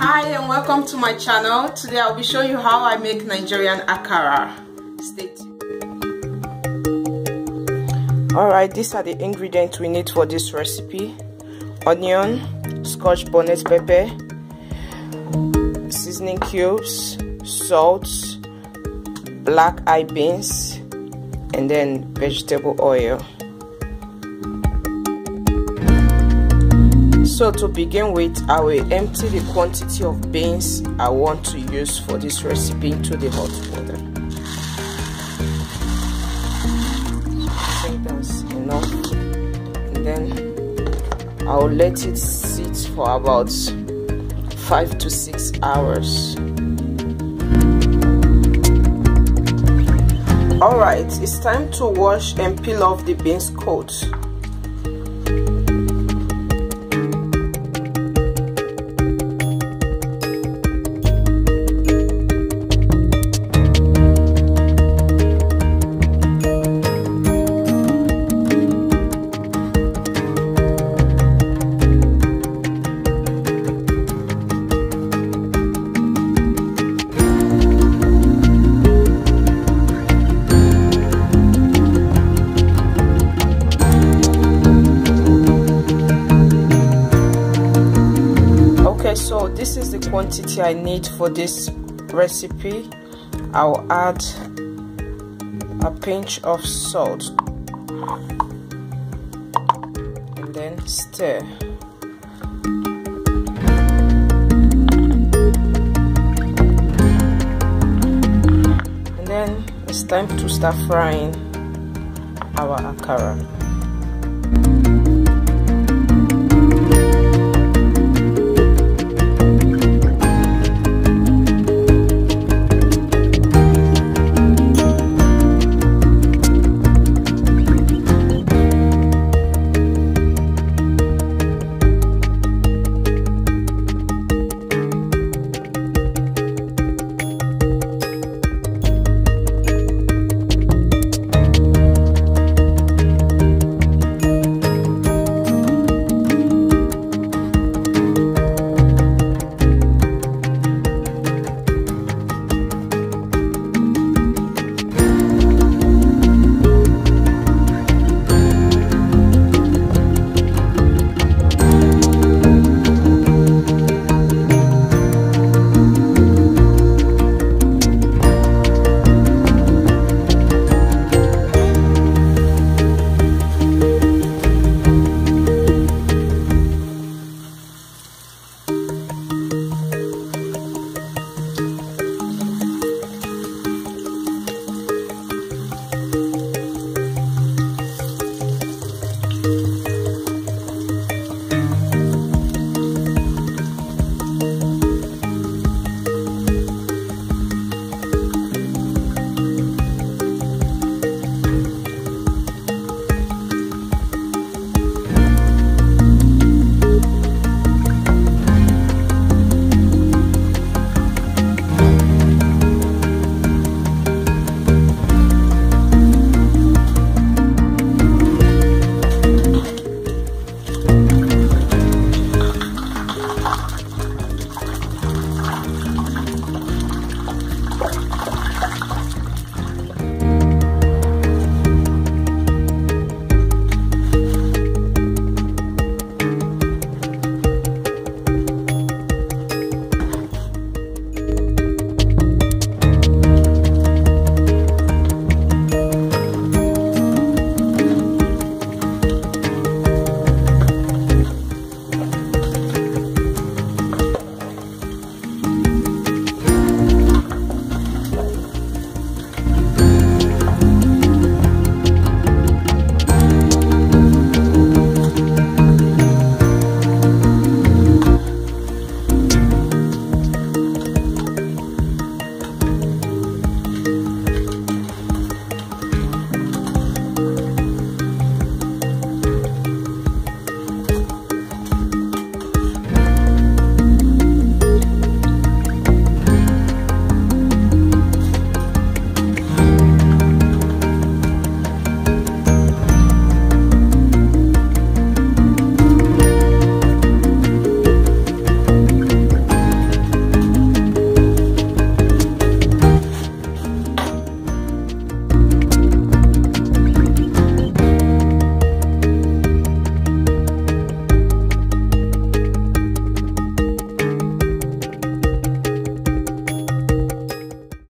Hi and welcome to my channel. Today I'll be showing you how I make Nigerian akara. Stay tuned. Alright, these are the ingredients we need for this recipe: onion, scotch bonnet pepper, seasoning cubes, salt, black eye beans, and then vegetable oil. So to begin with, I will empty the quantity of beans I want to use for this recipe into the hot water. I think that's enough. And then I'll let it sit for about 5 to 6 hours. Alright, it's time to wash and peel off the beans coat. So this is the quantity I need for this recipe. I'll add a pinch of salt and then stir. And then it's time to start frying our akara.